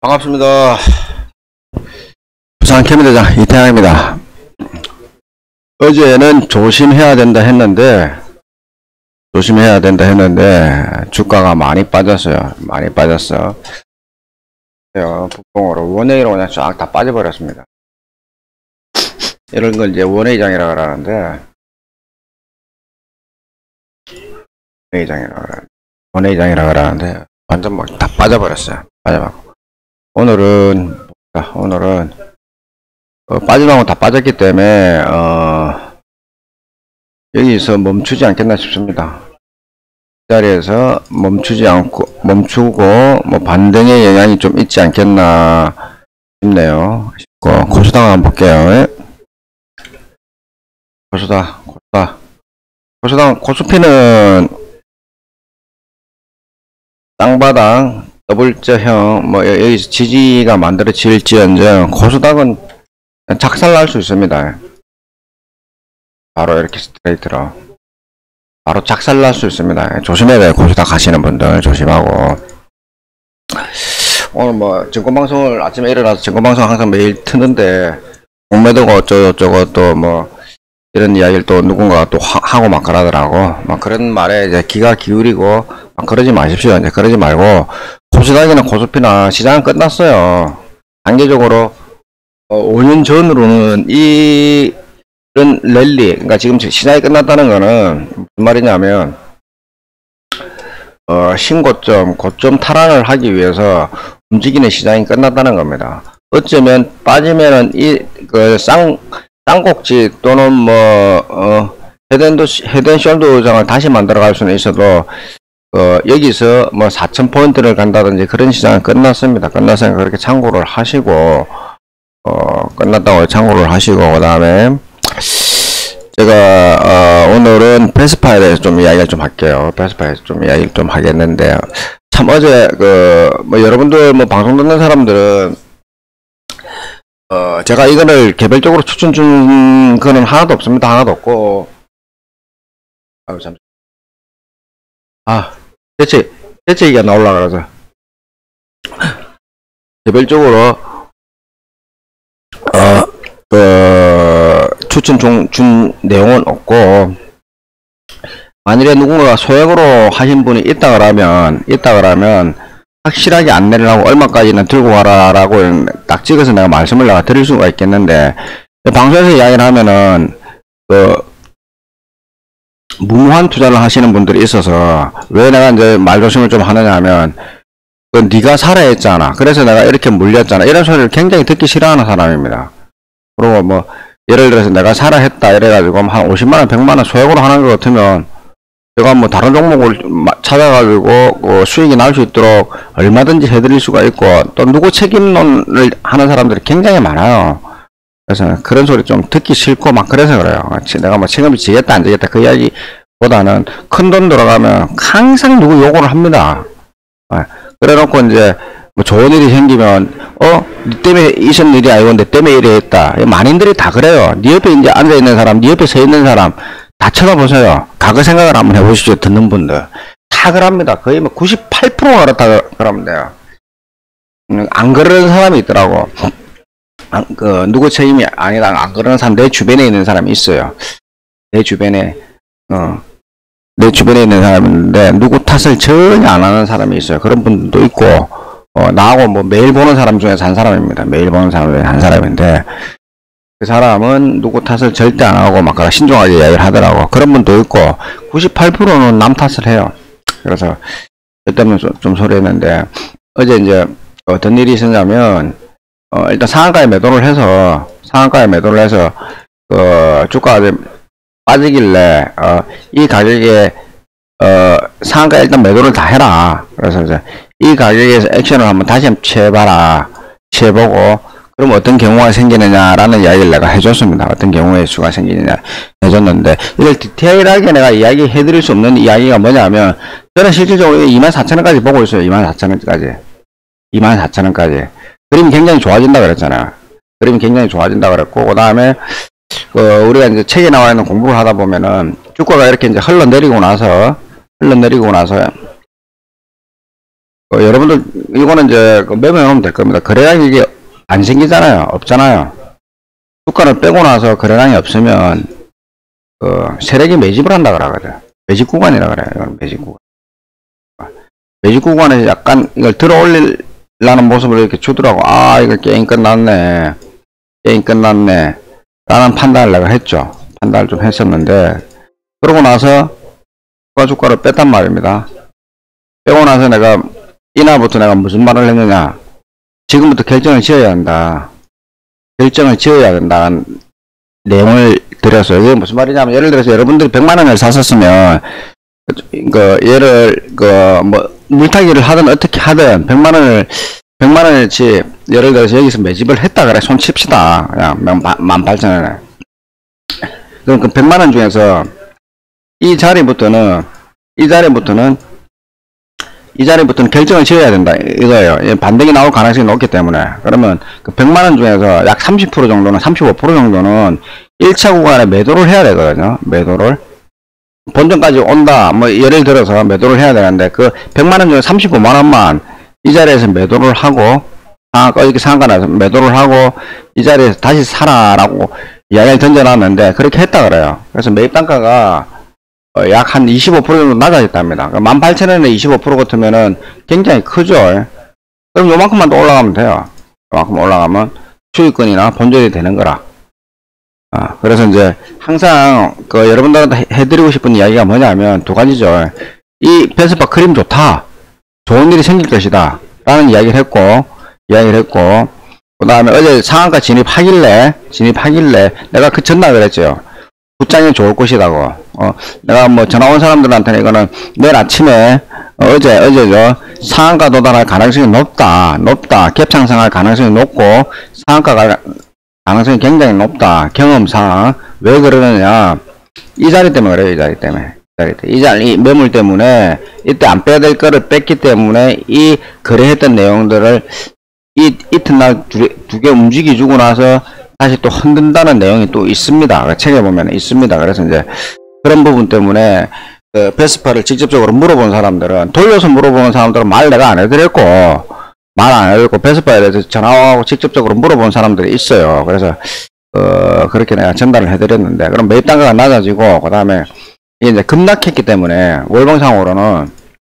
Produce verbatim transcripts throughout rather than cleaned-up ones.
반갑습니다. 부산 케미대장 이태양입니다. 어제는 조심해야 된다 했는데 조심해야 된다 했는데 주가가 많이 빠졌어요. 많이 빠졌어. 북봉으로 원웨이로 그냥 쫙 다 빠져버렸습니다. 이런 걸 이제 원웨이장이라고 하는데 원웨이장이라고 하는데 원웨이장이라고 하는데 완전 뭐 다 빠져버렸어요. 빠져버리고 오늘은 오늘은 어, 빠지면 다 빠졌기 때문에 어, 여기서 멈추지 않겠나 싶습니다. 이 자리에서 멈추지 않고 멈추고 뭐 반등의 영향이 좀 있지 않겠나 싶네요. 싶고 코스닥 한번 볼게요. 코스닥 코스닥 코스닥 코스피는 땅바닥 더블저형 뭐 여기서 지지가 만들어질지언정 코스닥은 작살날 수 있습니다. 바로 이렇게 스트레이트로 바로 작살날 수 있습니다. 조심해야 돼요. 코스닥 하시는 분들 조심하고. 오늘 뭐 증권방송을 아침에 일어나서 증권방송 항상 매일 트는데 공매도가 어쩌고저쩌고 또 뭐 이런 이야기를 또 누군가가 또 하, 하고 막 그러더라고. 막 그런 말에 이제 귀가 기울이고 막 그러지 마십시오. 이제 그러지 말고 코스닥이나 코스피나 시장은 끝났어요. 단계적으로 어, 오 년 전으로는 이 이런 랠리, 그러니까 지금 시장이 끝났다는 거는 무슨 말이냐면 어, 신고점, 고점 탈환을 하기 위해서 움직이는 시장이 끝났다는 겁니다. 어쩌면 빠지면은 이 그 쌍 쌍꼭지 또는 뭐 어, 헤드앤도 헤드앤숄더장을 다시 만들어갈 수는 있어도 어, 여기서 뭐 사천 포인트를 간다든지 그런 시장은 끝났습니다. 끝났으니까 그렇게 참고를 하시고 어, 끝났다고 참고를 하시고 그 다음에 제가 어, 오늘은 베스파에 대해서 좀 이야기를 좀 할게요. 베스파에서 좀 이야기를 좀 하겠는데 참 어제 그 뭐 여러분들 뭐 방송 듣는 사람들은 어 제가 이거를 개별적으로 추천 준 거는 하나도 없습니다. 하나도 없고 아유 잠시 아 대체 대체 얘기가 나올라 그래서 개별적으로 어그 추천 중, 준 내용은 없고 만일에 누군가가 소액으로 하신 분이 있다 그러면 있다 그러면 확실하게 안내를 하고 얼마까지는 들고 가라 라고 딱 찍어서 내가 말씀을 내가 드릴 수가 있겠는데 방송에서 이야기를 하면은 그 무모한 투자를 하시는 분들이 있어서 왜 내가 이제 말조심을 좀 하느냐 하면 그 네가 사라 했잖아. 그래서 내가 이렇게 물렸잖아. 이런 소리를 굉장히 듣기 싫어하는 사람입니다. 그리고 뭐 예를 들어서 내가 사라 했다 이래가지고 한 오십만 원, 백만 원 소액으로 하는 것 같으면 제가 뭐 다른 종목을 찾아가지고 어 수익이 날 수 있도록 얼마든지 해드릴 수가 있고 또 누구 책임론을 하는 사람들이 굉장히 많아요. 그래서 그런 소리 좀 듣기 싫고 막 그래서 그래요. 내가 뭐 책임을 지겠다 안 지겠다 그 이야기보다는 큰 돈 들어가면 항상 누구 요구를 합니다. 그래 놓고 이제 뭐 좋은 일이 생기면 어? 니 때문에 있은 일이 아니고 내 때문에 이래 했다. 만인들이 다 그래요. 니 옆에 이제 앉아있는 사람, 니 옆에 서 있는 사람 다 쳐다보세요. 과거 생각을 한번 해보시죠. 듣는 분들 다 그럽니다. 거의 뭐 구십팔 퍼센트가 그렇다 그러면 돼요. 안 그러는 사람이 있더라고. 안, 그 누구 책임이 아니다 안 그러는 사람 내 주변에 있는 사람이 있어요. 내 주변에 어 내 주변에 있는 사람이 있는데 누구 탓을 전혀 안 하는 사람이 있어요. 그런 분도 있고 어, 나하고 뭐 매일 보는 사람 중에서 한 사람입니다. 매일 보는 사람 중에 한 사람인데 그 사람은 누구 탓을 절대 안 하고 막 신중하게 이야기를 하더라고. 그런 분도 있고 구십팔 퍼센트는 남 탓을 해요. 그래서 그 때문에 좀, 좀 소리했는데 어제 이제 어떤 일이 있었냐면 어, 일단 상한가에 매도를 해서 상한가에 매도를 해서 어, 주가가 빠지길래 어, 이 가격에 어, 상한가에 일단 매도를 다 해라. 그래서 이제 이 가격에서 액션을 한번 다시 한번 취해봐라. 취해보고 그럼 어떤 경우가 생기느냐라는 이야기를 내가 해줬습니다. 어떤 경우의 수가 생기느냐 해줬는데 이걸 디테일하게 내가 이야기 해드릴 수 없는 이야기가 뭐냐면 저는 실질적으로 이만 사천 원까지 보고 있어요. 이만 사천 원까지 이만 사천 원까지 그림이 굉장히 좋아진다 그랬잖아요. 그림이 굉장히 좋아진다 그랬고 그 다음에 어, 우리가 이제 책에 나와 있는 공부를 하다 보면은 주가가 이렇게 이제 흘러내리고 나서 흘러내리고 나서 어, 여러분들 이거는 이제 그 메모해 놓으면 될 겁니다. 거래량이 이게 안 생기잖아요. 없잖아요. 주가를 빼고 나서 거래량이 없으면 그 세력이 매집을 한다 그러거든. 매집 구간이라 그래요. 이건 매집 구간. 매집 구간에서 약간 이걸 들어 올리려는 모습을 이렇게 주더라고. 아, 이거 게임 끝났네. 게임 끝났네. 라는 판단을 내가 했죠. 판단을 좀 했었는데, 그러고 나서 주가 주가를 뺐단 말입니다. 빼고 나서 내가 이날부터 내가 무슨 말을 했느냐. 지금부터 결정을 지어야 한다. 결정을 지어야 된다는 내용을 드렸어요. 이게 무슨 말이냐면, 예를 들어서 여러분들이 백만 원을 샀었으면, 그, 얘를, 그, 뭐, 물타기를 하든 어떻게 하든, 백만 원을, 백만 원어치, 예를 들어서 여기서 매집을 했다 그래. 손 칩시다. 그냥, 만 팔천 원에. 그럼 그 백만 원 중에서, 이 자리부터는, 이 자리부터는, 이 자리부터는 결정을 지어야 된다. 이거예요. 반등이 나올 가능성이 높기 때문에. 그러면 그 백만 원 중에서 약 삼십 퍼센트 정도는, 삼십오 퍼센트 정도는 일 차 구간에 매도를 해야 되거든요. 매도를. 본전까지 온다. 뭐, 예를 들어서 매도를 해야 되는데, 그 백만 원 중에 삼십오만 원만 이 자리에서 매도를 하고, 상한가, 이렇게 상한가 나서 매도를 하고, 이 자리에서 다시 사라라고 이야기를 던져놨는데, 그렇게 했다 그래요. 그래서 매입 단가가 어, 약 한 이십오 퍼센트 정도 낮아졌답니다. 만 팔천 원에 이십오 퍼센트 같으면은 굉장히 크죠. 그럼 요만큼만 더 올라가면 돼요. 요만큼 올라가면 수익권이나 본전이 되는 거라. 아, 그래서 이제 항상 그 여러분들한테 해드리고 싶은 이야기가 뭐냐면 두 가지죠. 이 베스파 크림 좋다. 좋은 일이 생길 것이다. 라는 이야기를 했고, 이야기를 했고, 그 다음에 어제 상한가 진입하길래, 진입하길래 내가 그 전날 그랬죠. 굿장이 좋을 것이라고. 어, 내가 뭐 전화 온 사람들한테는 이거는 내일 아침에 어, 어제 어제죠. 상한가 도달할 가능성이 높다. 높다. 갭 상승할 가능성이 높고 상한가 가능성이 굉장히 높다. 경험상. 왜 그러느냐. 이 자리 때문에 그래요. 이 자리 때문에. 이 자리, 이 자리 이 매물 때문에 이때 안 빼야 될 거를 뺐기 때문에 이 거래했던 내용들을 이 이튿날 두 개 움직여주고 나서 다시 또 흔든다는 내용이 또 있습니다. 책에 보면 있습니다. 그래서 이제 그런 부분 때문에 그 베스파를 직접적으로 물어본 사람들은, 돌려서 물어보는 사람들은 말 내가 안 해드렸고, 말 안 해드렸고, 베스파에 대해서 전화하고 직접적으로 물어본 사람들이 있어요. 그래서 어 그렇게 내가 전달을 해드렸는데, 그럼 매입 단가가 낮아지고, 그 다음에 이게 이제 급락했기 때문에 월봉상으로는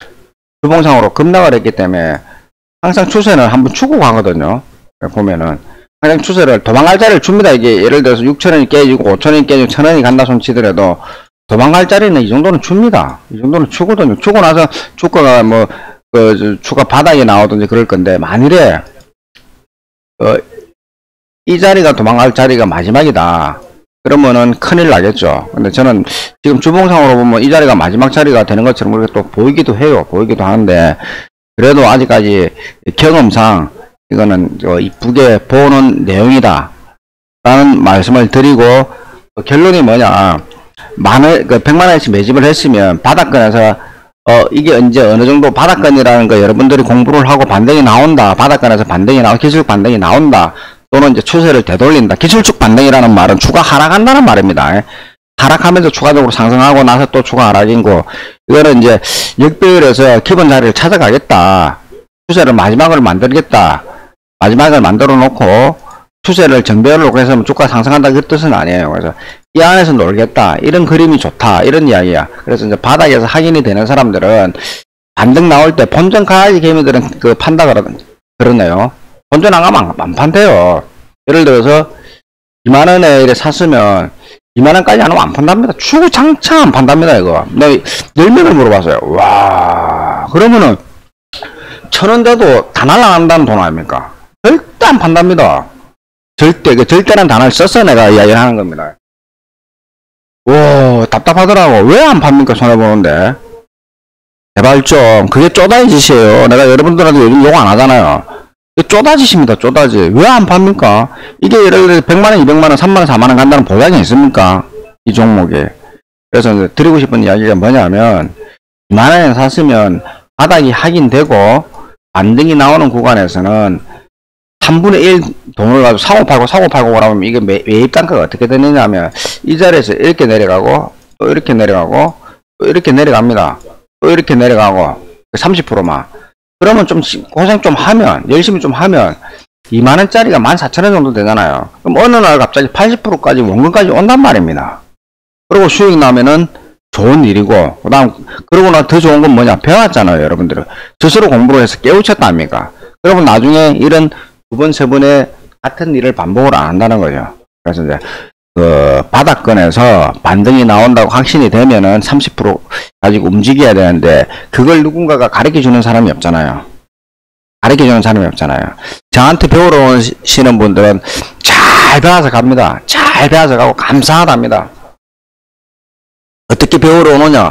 주봉상으로 급락을 했기 때문에 항상 추세는 한번 추고 가거든요. 보면은 항상 추세를 도망갈 자리를 줍니다. 이게 예를 들어서 육천 원이 깨지고 오천 원이 깨지고 천 원이 간다 손 치더라도 도망갈 자리는 이 정도는 줍니다. 이 정도는 주거든요. 주고 나서 주가가 뭐 그 주가 바닥에 나오든지 그럴 건데, 만일에 어, 이 자리가 도망갈 자리가 마지막이다. 그러면은 큰일 나겠죠. 근데 저는 지금 주봉상으로 보면 이 자리가 마지막 자리가 되는 것처럼 그렇게 또 보이기도 해요. 보이기도 하는데, 그래도 아직까지 경험상 이거는 저 이쁘게 보는 내용이다 라는 말씀을 드리고, 결론이 뭐냐, 만원, 그 백만 원씩 매집을 했으면 바닥권에서 어 이게 언제 어느 정도 바닥권이라는 거 여러분들이 공부를 하고 반등이 나온다, 바닥권에서 반등이 나오 기술적 반등이 나온다, 또는 이제 추세를 되돌린다. 기술적 반등이라는 말은 추가 하락한다는 말입니다. 하락하면서 추가적으로 상승하고 나서 또 추가 하락이고, 이거는 이제 역배열에서 기본 자리를 찾아가겠다, 추세를 마지막을 만들겠다, 마지막을 만들어 놓고 추세를 정배열로 해서 주가 상승한다 그 뜻은 아니에요. 그래서 이 안에서 놀겠다, 이런 그림이 좋다, 이런 이야기야. 그래서 이제 바닥에서 확인이 되는 사람들은 반등 나올 때 본전 가야지 개미들은 그 판다 그러네요. 본전 안 가면 안 판대요. 예를 들어서 이만 원에 이래 샀으면 이만 원까지 안 오면 안 판답니다. 추구장창 안 판답니다. 이거 내가 열 명을 물어봤어요. 와, 그러면은 천 원 돼도 다 날아간다는 돈 아닙니까? 절대 안 판답니다. 절대, 그 절대라는 단어를 써서 내가 이야기를 하는 겁니다. 오, 답답하더라고. 왜 안 팝니까? 손해보는데. 제발 좀, 그게 쪼다지 짓이에요. 내가 여러분들한테 요즘 욕 안 하잖아요. 쪼다짓입니다, 쪼다지. 왜 안 팝니까? 이게 예를 들어 백만 원, 이백만 원, 삼만 원, 사만 원 간다는 보장이 있습니까? 이 종목에. 그래서 이제 드리고 싶은 이야기가 뭐냐면, 이만 원에 샀으면 바닥이 확인되고 반등이 나오는 구간에서는 삼분의 일 돈을 가지고 사고 팔고 사고 팔고 그러면 이게 매, 매입 단가가 어떻게 되느냐 하면, 이 자리에서 이렇게 내려가고 또 이렇게 내려가고 또 이렇게 내려갑니다. 또 이렇게 내려가고 삼십 퍼센트만 그러면 좀 고생 좀 하면, 열심히 좀 하면 이만 원짜리가 만 사천 원 정도 되잖아요. 그럼 어느 날 갑자기 팔십 퍼센트까지 원금까지 온단 말입니다. 그리고 수익 나면은 좋은 일이고, 그 다음, 그러고 나 더 좋은 건 뭐냐? 배웠잖아요, 여러분들은. 스스로 공부를 해서 깨우쳤다 아닙니까? 그러면 나중에 이런 두 번, 세 번의 같은 일을 반복을 안 한다는 거죠. 그래서 이제, 그, 바닥권에서 반등이 나온다고 확신이 되면은 삼십 퍼센트 가지고 움직여야 되는데, 그걸 누군가가 가르쳐 주는 사람이 없잖아요. 가르쳐 주는 사람이 없잖아요. 저한테 배우러 오시는 분들은 잘 배워서 갑니다. 잘 배워서 가고 감사하답니다. 어떻게 배우러 오느냐?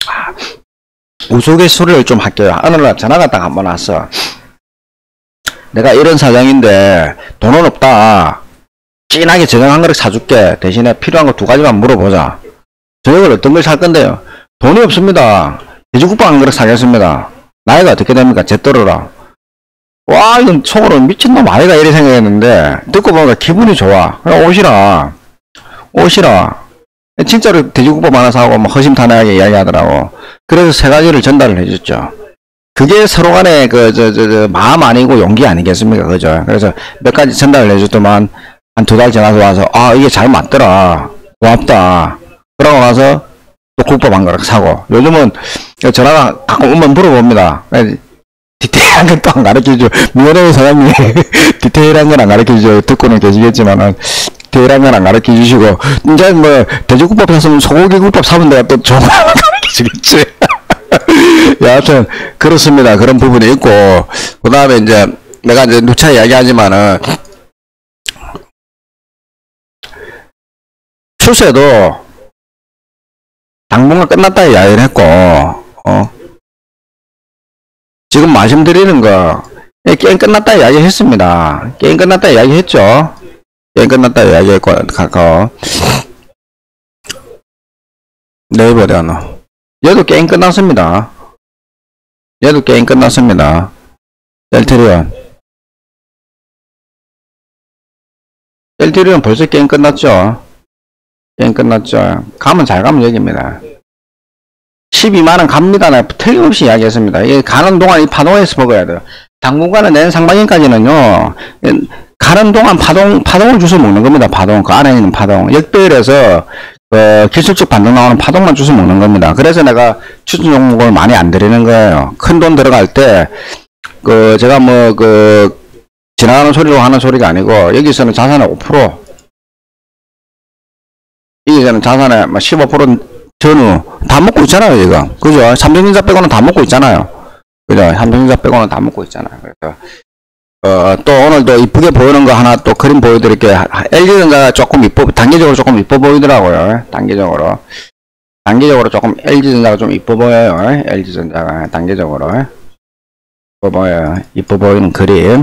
우스갯소리를 좀 할게요. 어느 날 전화가 딱 한번 왔어. 내가 이런 사장인데 돈은 없다. 진하게 저녁 한 그릇 사줄게. 대신에 필요한 거 두 가지만 물어보자. 저녁을 어떤 걸 살 건데요? 돈이 없습니다. 돼지국밥 한 그릇 사겠습니다. 나이가 어떻게 됩니까? 제떨어라. 와, 이건 속으로 미친놈 아이가 이래 생각했는데 듣고 보니까 기분이 좋아. 그냥 오시라. 오시라. 진짜로 돼지국밥 하나 사고 뭐 허심탄회하게 이야기하더라고. 그래서 세 가지를 전달을 해줬죠. 그게 서로 간에 그 저 저 저 마음 아니고 용기 아니겠습니까? 그죠? 그래서 몇 가지 전달을 해줬더만 한 두 달 지나서 와서 아 이게 잘 맞더라. 고맙다. 그러고 나서 또 국밥 한 그릇 사고. 요즘은 전화가 가끔 오면 물어봅니다. 디테일한 건 또 안 가르쳐주죠. 미원의 사장님이 디테일한 건 안 가르쳐주죠. 듣고는 계시겠지만은 디테일한 건 안 가르쳐 주시고, 이제 뭐, 돼지국밥 샀으면 소고기 국밥 사면 내가 또 좋은 거 가르쳐주겠지. 여하튼, 그렇습니다. 그런 부분이 있고, 그 다음에 이제, 내가 이제 누차 이야기하지만은, 추세도, 당분간 끝났다 이야기를 했고, 어, 지금 말씀드리는 거, 게임 끝났다 이야기 했습니다. 게임 끝났다 이야기 했죠. 게임 끝났다 이야기했고, 가까워. 네이버래, 너. 얘도 게임 끝났습니다. 얘도 게임 끝났습니다. 셀트리온. 셀트리온 벌써 게임 끝났죠? 게임 끝났죠? 가면 잘 가면 여기입니다. 십이만 원 갑니다. 내가 틀림없이 이야기했습니다. 이 가는 동안 이 파동에서 먹어야 돼요. 당분간은 내년 상반기까지는요, 가는 동안 파동, 파동을 주워 먹는 겁니다. 파동. 그 안에 있는 파동. 역배열에서, 어, 기술적 반등 나오는 파동만 주워 먹는 겁니다. 그래서 내가 추천 종목을 많이 안 드리는 거예요. 큰 돈 들어갈 때, 그, 제가 뭐, 그, 지나가는 소리로 하는 소리가 아니고, 여기서는 자산의 오 퍼센트, 여기서는 자산의 십오 퍼센트 전후, 다 먹고 있잖아요, 이거. 그죠? 삼성전자 빼고는 다 먹고 있잖아요. 그죠? 삼성전자 빼고는 다 먹고 있잖아요. 그래서, 어, 또 오늘도 이쁘게 보이는 거 하나 또 그림 보여드릴게요. 엘지전자가 조금 이뻐, 단기적으로 조금 이뻐 보이더라고요. 단기적으로. 단기적으로 조금 엘지전자가 좀 이뻐 보여요. 엘지전자가 단기적으로. 이뻐 보여요. 이뻐 보이는 그림.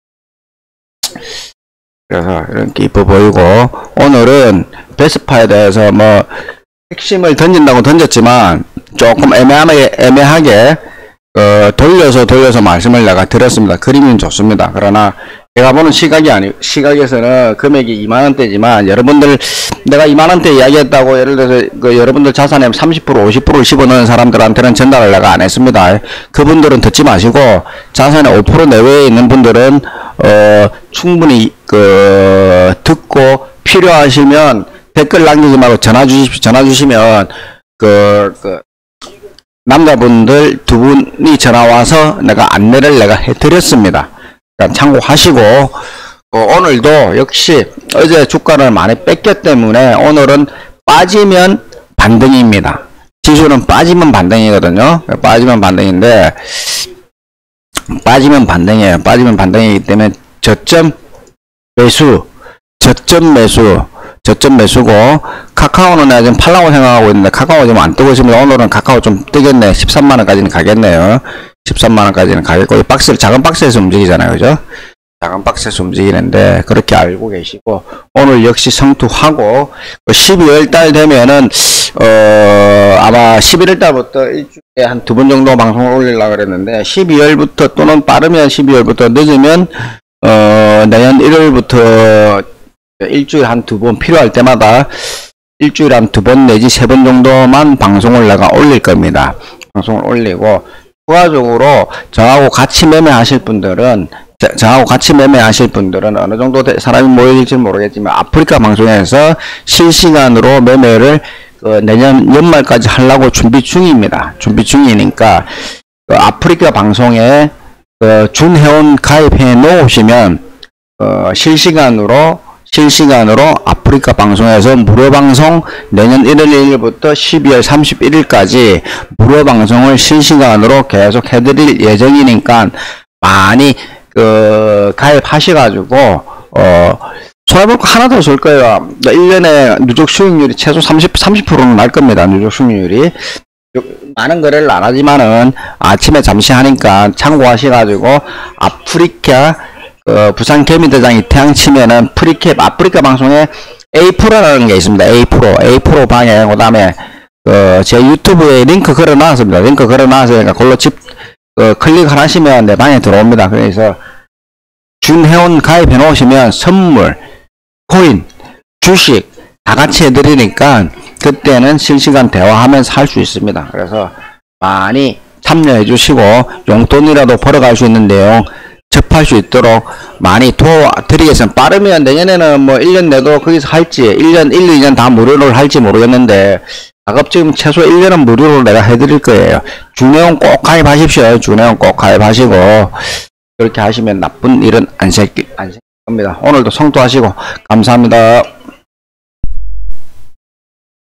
그래서 이렇게 이뻐 보이고, 오늘은 베스파에 대해서 뭐, 핵심을 던진다고 던졌지만, 조금 애매하게, 애매하게, 어, 돌려서 돌려서 말씀을 내가 드렸습니다. 그림은 좋습니다. 그러나 제가 보는 시각이 아니, 시각에서는 금액이 이만 원대지만 여러분들 내가 이만 원대 이야기했다고 예를 들어서 그 여러분들 자산에 삼십 퍼센트 오십 퍼센트를 집어넣은 사람들한테는 전달을 내가 안 했습니다. 그분들은 듣지 마시고 자산의 오 퍼센트 내외에 있는 분들은 어, 충분히 그 듣고 필요하시면 댓글 남기지 말고 전화 주십시오. 전화 주시면 그, 그 남자분들 두 분이 전화와서 내가 안내를 내가 해드렸습니다. 그러니까 참고하시고, 어, 오늘도 역시 어제 주가를 많이 뺐기 때문에 오늘은 빠지면 반등입니다. 지수는 빠지면 반등이거든요. 빠지면 반등인데, 빠지면 반등이에요. 빠지면 반등이기 때문에 저점 매수, 저점 매수, 저점 매수고, 카카오는 내가 지금 팔라고 생각하고 있는데 카카오 지금 안 뜨고 있으면 오늘은 카카오 좀 뜨겠네. 십삼만 원까지는 가겠네요. 십삼만 원까지는 가겠고, 이 박스, 작은 박스에서 움직이잖아요. 그죠? 작은 박스에서 움직이는데, 그렇게 알고 계시고, 오늘 역시 성투하고, 십이월 달 되면은, 어, 아마 십일월 달부터 일주일에 한 두 번 정도 방송을 올리려고 그랬는데, 십이월부터 또는 빠르면 십이월부터 늦으면, 어, 내년 일월부터 일주일에 한 두 번 필요할 때마다 일주일에 한 두 번 내지 세 번 정도만 방송을 내가 올릴 겁니다. 방송을 올리고 추가적으로 저하고 같이 매매하실 분들은 저, 저하고 같이 매매하실 분들은 어느 정도 사람이 모여질지 모르겠지만 아프리카 방송에서 실시간으로 매매를 그 내년 연말까지 하려고 준비 중입니다. 준비 중이니까 그 아프리카 방송에 그 준회원 가입해 놓으시면 어, 실시간으로 실시간으로 아프리카 방송에서 무료 방송 내년 일월 일일부터 십이월 삼십일일까지 무료 방송을 실시간으로 계속 해드릴 예정이니까 많이 그 가입하셔가지고 어 손해볼 거 하나도 없을 거예요. 일 년에 누적 수익률이 최소 삼십, 삼십 퍼센트는 날 겁니다. 누적 수익률이. 많은 거래를 안 하지만은 아침에 잠시 하니까 참고하셔가지고 아프리카 어, 부산 개미대장이 태양 치면은 프리캡 아프리카 방송에 A 프로라는 게 있습니다. A 프로 A 프로 방에 그 다음에 어, 제 유튜브에 링크 걸어 놨습니다. 링크 걸어 놨으니까 그걸로 집 어, 클릭을 하시면 내 방에 들어옵니다. 그래서 준회원 가입해 놓으시면 선물, 코인, 주식 다 같이 해드리니까 그때는 실시간 대화하면서 할 수 있습니다. 그래서 많이 참여해 주시고 용돈이라도 벌어갈 수 있는 내용 접할 수 있도록 많이 도와드리겠습니다. 빠르면 내년에는 뭐 일 년 내도 거기서 할지 일 년, 일, 이 년 다 무료로 할지 모르겠는데 가급적 최소 일 년은 무료로 내가 해드릴 거예요. 준회원 꼭 가입하십시오. 준회원 꼭 가입하시고 그렇게 하시면 나쁜 일은 안 생길 겁니다. 오늘도 성투하시고 감사합니다.